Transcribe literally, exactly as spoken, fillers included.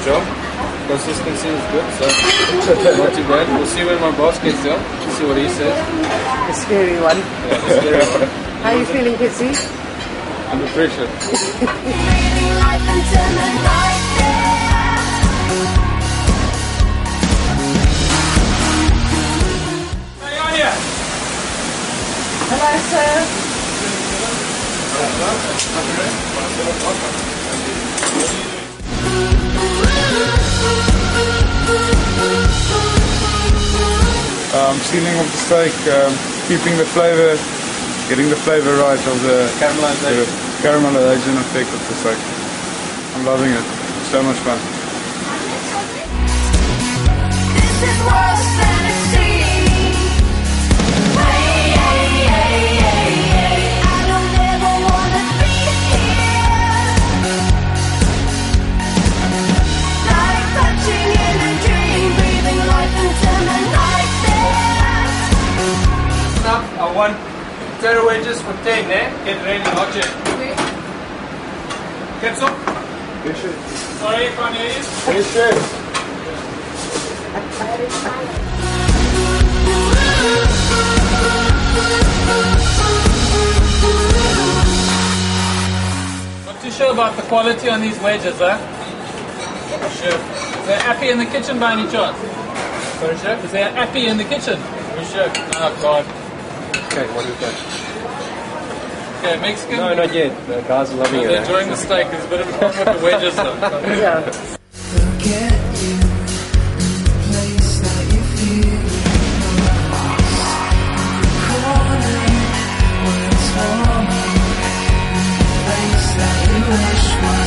job. Consistency is good, so not too bad. We'll see when my boss gets there. See what he says. The scary one. Yeah, the scary one. How are you feeling, Kitsy? Under pressure. Hello, sir. Um, sealing of the steak, um, keeping the flavour, getting the flavour right of the Caramelization. the caramelization effect of the steak. I'm loving it. It's so much fun. This is worse than it seems. Hey, hey, hey, hey, hey. I don't ever wanna be here. Like touching in a dream, breathing life into the night there. Now, I want potato wedges for ten, eh? Get ready, watch it. Kitshoff? Sorry, I can't hear you. Not too sure about the quality on these wedges, huh? Sure. Is there appy in the kitchen by any chance? Sorry, chef? Is there appy in the kitchen? Who's chef? Oh God. Okay, what is that? Okay, Mexican. No, not yet. The guys are loving They're it. eh? enjoying the steak. There's a bit of a problem with the wedges though. Yeah. Forget you, place that you feel corner where it's warm, place that you wish was